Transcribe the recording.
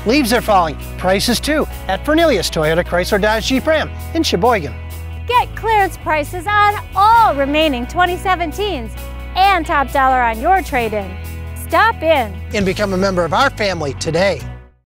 Leaves are falling, prices too, at Fernelius Toyota Chrysler Dodge Jeep Ram in Sheboygan. Get clearance prices on all remaining 2017s and top dollar on your trade-in. Stop in And become a member of our family today.